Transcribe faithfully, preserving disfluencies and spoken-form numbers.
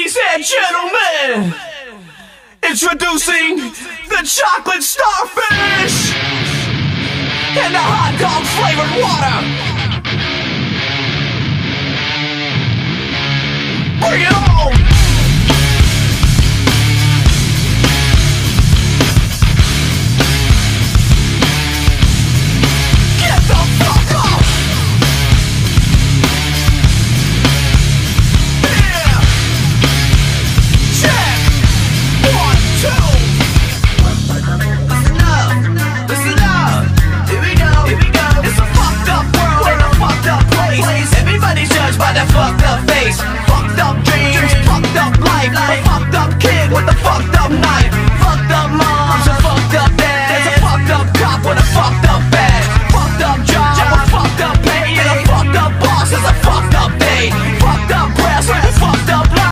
Ladies and gentlemen, introducing the chocolate starfish and the hot dog flavored water. Bring it on!